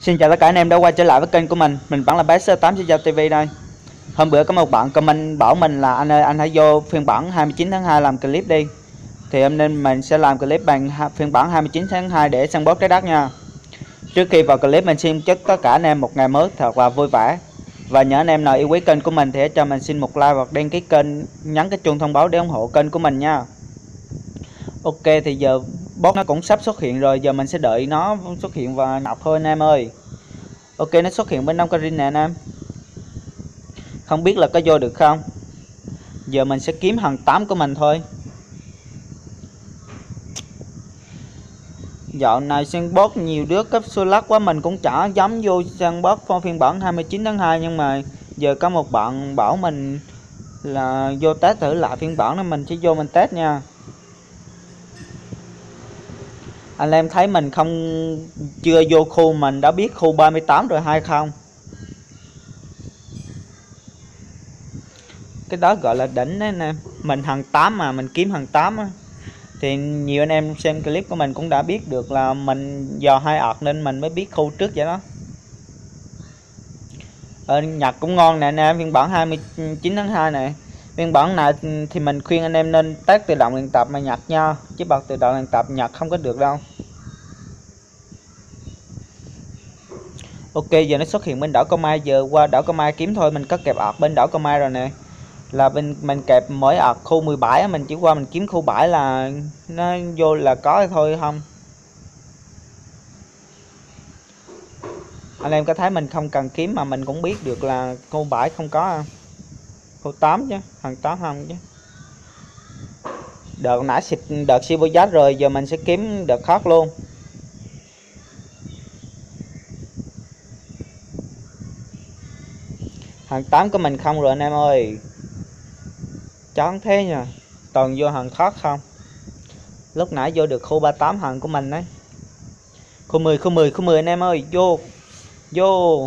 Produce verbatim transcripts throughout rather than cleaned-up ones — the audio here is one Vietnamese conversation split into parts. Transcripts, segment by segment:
Xin chào tất cả anh em đã quay trở lại với kênh của mình. Mình vẫn là bé xê tám Giao ti vi đây. Hôm bữa có một bạn comment bảo mình là anh ơi anh hãy vô phiên bản hai mươi chín tháng hai làm clip đi. Thì hôm nay mình sẽ làm clip bằng phiên bản hai mươi chín tháng hai để săn boss trái đất nha. Trước khi vào clip mình xin chúc tất cả anh em một ngày mới thật là vui vẻ. Và nhớ anh em nào yêu quý kênh của mình thì hãy cho mình xin một like hoặc đăng ký kênh, nhấn cái chuông thông báo để ủng hộ kênh của mình nha. Ok, thì giờ boss nó cũng sắp xuất hiện rồi, giờ mình sẽ đợi nó xuất hiện và nạp thôi anh em ơi. Ok, nó xuất hiện bên Đông Karin nè anh em. Không biết là có vô được không. Giờ mình sẽ kiếm hàng tám của mình thôi. Dạo này săn boss nhiều đứa cấp số lắc quá, mình cũng chả dám vô săn boss phiên bản hai mươi chín tháng hai. Nhưng mà giờ có một bạn bảo mình là vô test thử lại phiên bản đó, mình sẽ vô mình test nha. Anh em thấy mình không chưa vô khu mình đã biết khu ba mươi tám rồi hay không? Cái đó gọi là đỉnh đấy anh em. Mình hàng tám mà mình kiếm hàng tám á. Thì nhiều anh em xem clip của mình cũng đã biết được là mình dò hai ọt nên mình mới biết khu trước vậy đó. Ờ, nhạc cũng ngon nè anh em, phiên bản hai mươi chín tháng hai này. Phiên bản này thì mình khuyên anh em nên test tự động luyện tập mà nhặt nha, chứ bật tự động luyện tập nhặt không có được đâu. Ok, giờ nó xuất hiện bên đảo Câu Mai, giờ qua đảo Câu Mai kiếm thôi. Mình có kẹp ọt bên đảo Câu Mai rồi nè. Là bên mình kẹp mỗi ọt khu mười bảy, mình chỉ qua mình kiếm khu bảy là nó vô là có thôi không. Anh em có thấy mình không cần kiếm mà mình cũng biết được là khu bảy không có không? Khu tám chứ, hàng tám không chứ. Đợt nãy xịt đợt siêu giá rồi, giờ mình sẽ kiếm đợt khác luôn. Hàng tám của mình không rồi anh em ơi. Chán thế nha, toàn vô hàng khác không. Lúc nãy vô được khu ba mươi tám hàng của mình đấy. Khu mười, khu mười, khu mười anh em ơi, vô. Vô.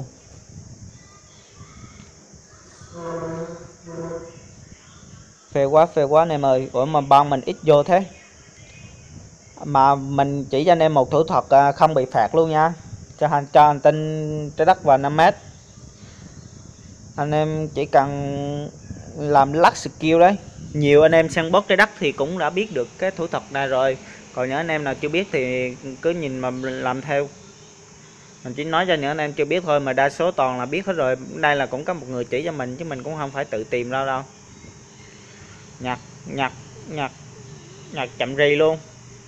Phê quá, phê quá anh em ơi. Ủa mà ban mình ít vô thế. Mà mình chỉ cho anh em một thủ thuật không bị phạt luôn nha. Cho hành cho hành tinh trái đất vào năm mét. Anh em chỉ cần làm lắc skill đấy. Nhiều anh em săn boss trái đất thì cũng đã biết được cái thủ thuật này rồi. Còn những anh em nào chưa biết thì cứ nhìn mà làm theo. Mình chỉ nói cho những anh em chưa biết thôi, mà đa số toàn là biết hết rồi. Đây là cũng có một người chỉ cho mình chứ mình cũng không phải tự tìm ra đâu. Nhặt, nhặt, nhặt, nhặt chậm rì luôn.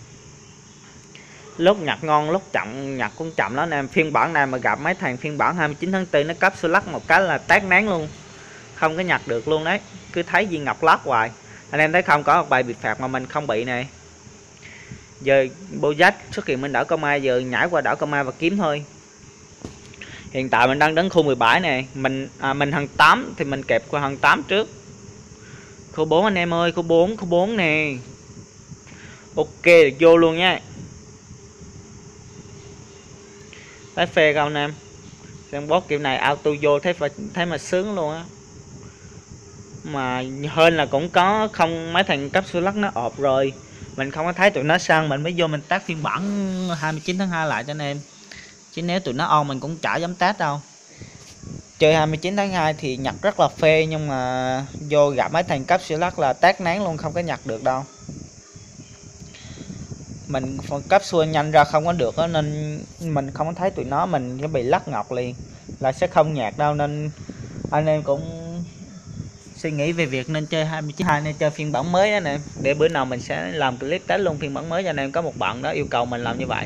Lúc nhặt ngon, lúc chậm nhặt cũng chậm lắm anh em. Phiên bản này mà gặp mấy thằng phiên bản hai mươi chín tháng tư nó cấp số lắc một cái là tát nán luôn. Không có nhặt được luôn đấy. Cứ thấy viên ngọc lát hoài. Anh em thấy không, có một bài bị phạt mà mình không bị này. Giờ Bojack xuất hiện bên đảo Câu Mai, giờ nhảy qua đảo Câu Mai và kiếm thôi. Hiện tại mình đang đến khu mười bảy này. Mình à, mình hàng tám thì mình kẹp qua hàng tám trước. Khu bốn anh em ơi, khu bốn, khu bốn nè. Ok, được vô luôn nha. Thấy phê không anh em? Xem boss kiểu này auto vô thấy phải thấy mà sướng luôn á. Mà hơn là cũng có không mấy thằng cấp số lắc nó ọp rồi. Mình không có thấy tụi nó săn, mình mới vô mình test phiên bản hai mươi chín tháng hai lại cho anh em. Chứ nếu tụi nó on mình cũng chả dám test đâu. Chơi hai mươi chín tháng hai thì nhặt rất là phê, nhưng mà vô gặp mấy thằng cấp số lắc là test nán luôn, không có nhặt được đâu. Mình phần cấp xua nhanh ra không có được đó, nên mình không có thấy tụi nó, mình sẽ bị lắc ngọc liền là sẽ không nhạc đâu. Nên anh em cũng suy nghĩ về việc nên chơi hai mươi chín hai nên chơi phiên bản mới đó nè. Để bữa nào mình sẽ làm clip test luôn phiên bản mới cho anh em. Có một bạn đó yêu cầu mình làm như vậy.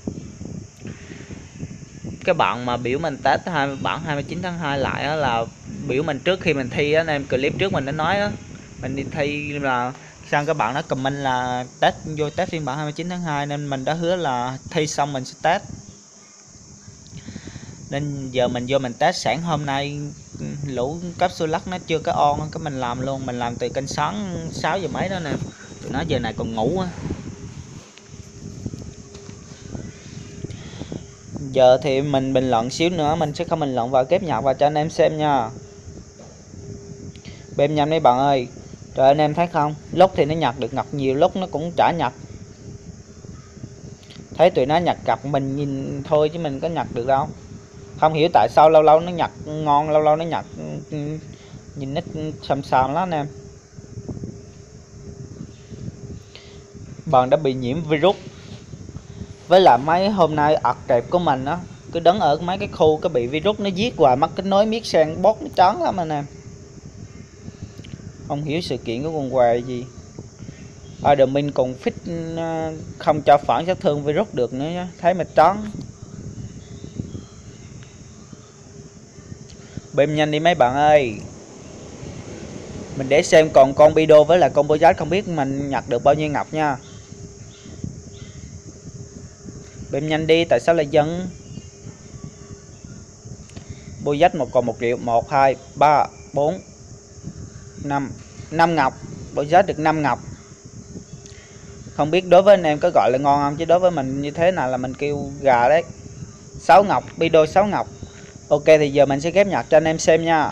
Cái bạn mà biểu mình test hai bản hai mươi chín tháng hai lại đó là biểu mình trước khi mình thi đó anh em. Clip trước mình đã nói đó, mình đi thi là sang các bạn nó comment là test vô test phiên bản hai mươi chín tháng hai, nên mình đã hứa là thi xong mình sẽ test. Nên giờ mình vô mình test sẵn. Hôm nay lũ cấp số lắc nó chưa có on, cái mình làm luôn. Mình làm từ kênh sáng sáu giờ mấy đó nè. Tụi nó giờ này còn ngủ á. Giờ thì mình bình luận xíu nữa, mình sẽ không bình luận vào kép nhạc vào cho anh em xem nha. Bem nhầm đấy bạn ơi. Trời, anh em thấy không, lúc thì nó nhặt được ngọc nhiều, lúc nó cũng chả nhặt. Thấy tụi nó nhặt cặp mình nhìn thôi chứ mình có nhặt được đâu. Không hiểu tại sao lâu lâu nó nhặt ngon, lâu lâu nó nhặt nhìn nó xàm xàm lắm anh em. Bạn đã bị nhiễm virus. Với lại mấy hôm nay ật kẹp của mình á, cứ đứng ở mấy cái khu cái bị virus nó giết hoài, mất kết nối miết sang bot nó chán lắm anh em. Không hiểu sự kiện của con què gì. Admin còn fix không cho phản sát thương virus được nữa nhá, thấy mà chán. Bêm nhanh đi mấy bạn ơi. Mình để xem còn con Bido với lại con Bojat không biết mình nhặt được bao nhiêu ngọc nha. Bêm nhanh đi, tại sao lại dần. Bojat một còn một triệu. Một, hai, ba, bốn, năm. năm ngọc. Bojat được năm ngọc. Không biết đối với anh em có gọi là ngon không, chứ đối với mình như thế nào là mình kêu gà đấy. sáu ngọc, Bido sáu ngọc. Ok thì giờ mình sẽ ghép nhặt cho anh em xem nha.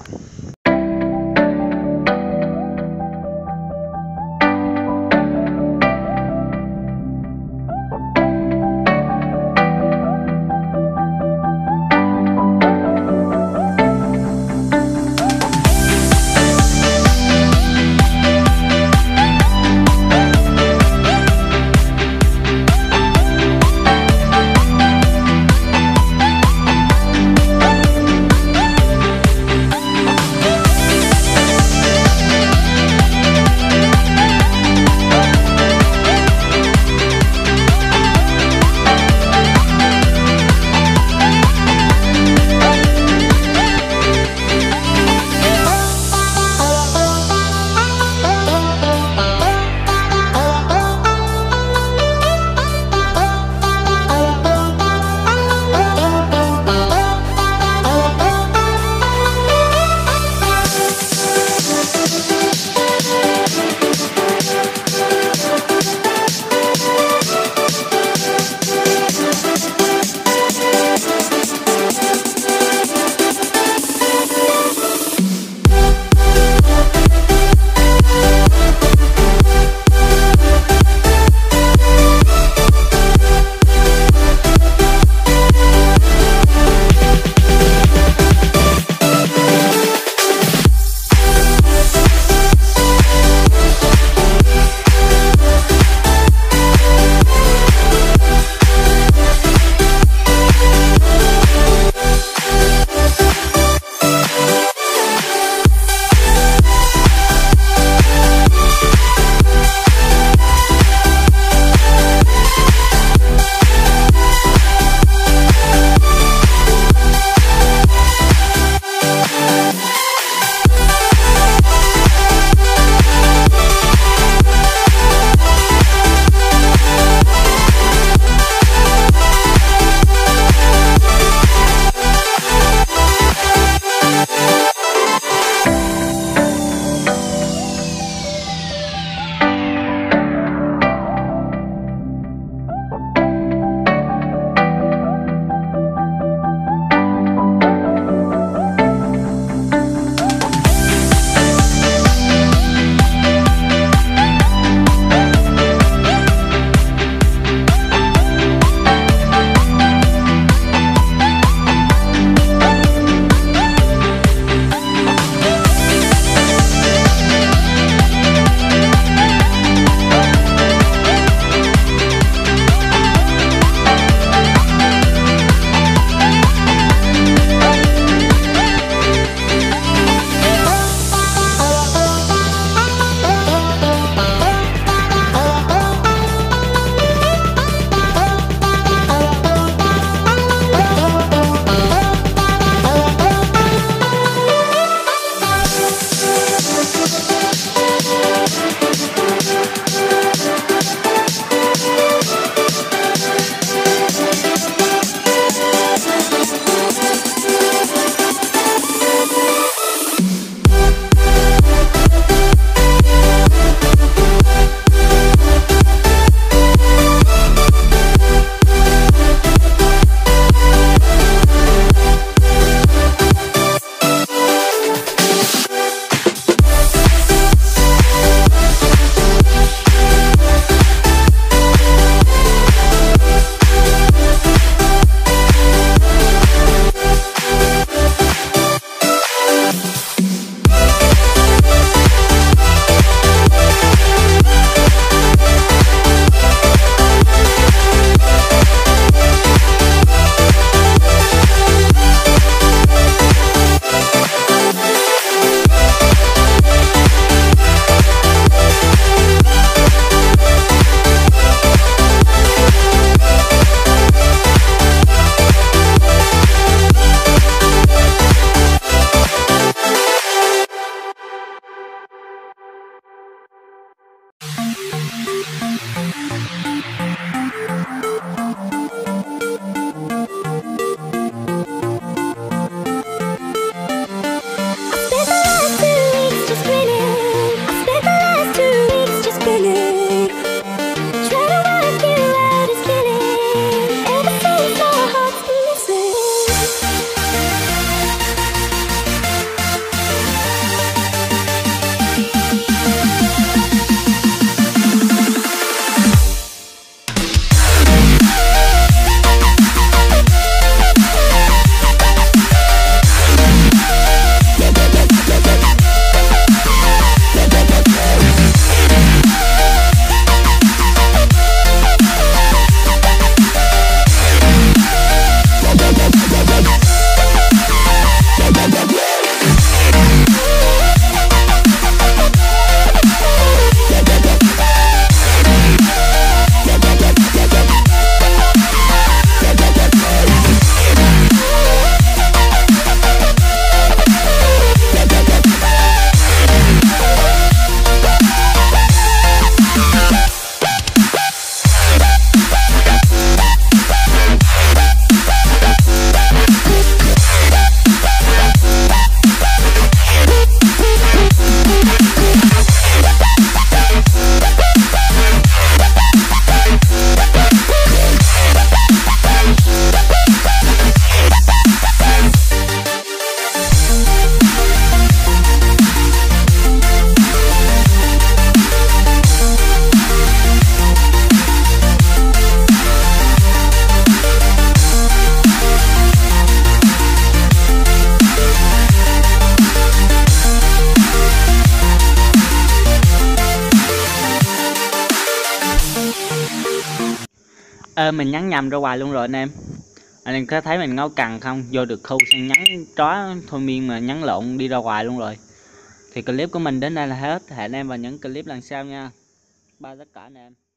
Ơ mình nhắn nhầm ra hoài luôn rồi anh em. Anh em có thấy mình ngấu cằn không? Vô được khu sang nhắn chó thôi miên mà nhắn lộn đi ra hoài luôn rồi. Thì clip của mình đến đây là hết. Hẹn anh em vào những clip lần sau nha. Bye tất cả anh em.